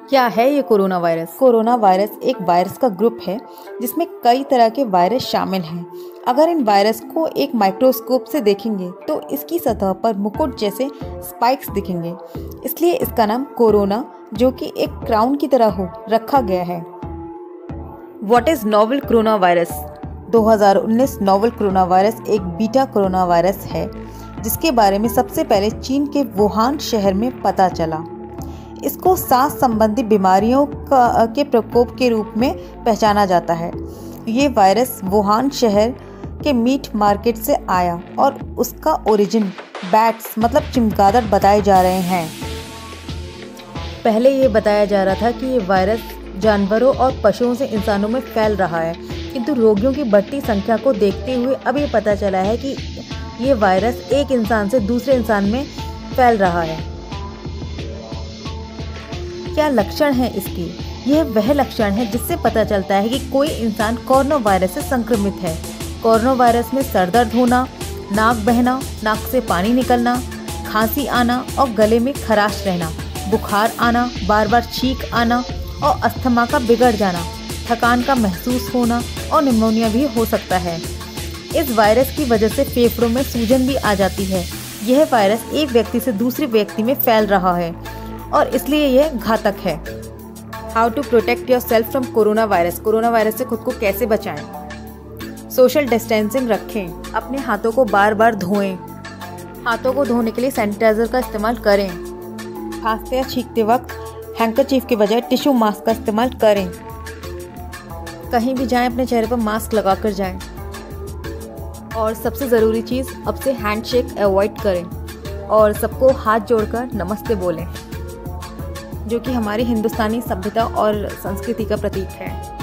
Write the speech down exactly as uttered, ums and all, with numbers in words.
क्या है ये कोरोना वायरस? कोरोना वायरस एक वायरस का ग्रुप है जिसमें कई तरह के वायरस शामिल हैं। अगर इन वायरस को एक माइक्रोस्कोप से देखेंगे तो इसकी सतह पर मुकुट जैसे स्पाइक्स दिखेंगे, इसलिए इसका नाम कोरोना, जो कि एक क्राउन की तरह हो, रखा गया है। What is novel corona virus? दो हज़ार उन्नीस नोवेल कोरोना वायरस एक बीटा कोरोना वायरस है जिसके बारे में सबसे पहले चीन के वुहान शहर में पता चला। इसको सांस संबंधी बीमारियों का के प्रकोप के रूप में पहचाना जाता है। ये वायरस वुहान शहर के मीट मार्केट से आया और उसका ओरिजिन बैट्स मतलब चमगादड़ बताए जा रहे हैं। पहले ये बताया जा रहा था कि ये वायरस जानवरों और पशुओं से इंसानों में फैल रहा है, किंतु रोगियों की बढ़ती संख्या को देखते हुए अब ये पता चला है कि ये वायरस एक इंसान से दूसरे इंसान में फैल रहा है। क्या लक्षण है इसकी? यह वह लक्षण है जिससे पता चलता है कि कोई इंसान कोरोना वायरस से संक्रमित है। कोरोना वायरस में सर दर्द होना, नाक बहना, नाक से पानी निकलना, खांसी आना और गले में खराश रहना, बुखार आना, बार बार छींक आना और अस्थमा का बिगड़ जाना, थकान का महसूस होना और निमोनिया भी हो सकता है। इस वायरस की वजह से फेफड़ों में सूजन भी आ जाती है। यह वायरस एक व्यक्ति से दूसरे व्यक्ति में फैल रहा है और इसलिए यह घातक है। How to protect yourself from corona virus? Corona virus से खुद को कैसे बचाएं? सोशल डिस्टेंसिंग रखें, अपने हाथों को बार बार धोएं, हाथों को धोने के लिए सैनिटाइजर का इस्तेमाल करें, खांसते या छींकते वक्त हैंकरचीफ के बजाय टिश्यू मास्क का इस्तेमाल करें, कहीं भी जाएं अपने चेहरे पर मास्क लगाकर जाएं, और सबसे ज़रूरी चीज़, अब से हैंडशेक अवॉइड करें और सबको हाथ जोड़कर नमस्ते बोलें, जो कि हमारी हिंदुस्तानी सभ्यता और संस्कृति का प्रतीक है।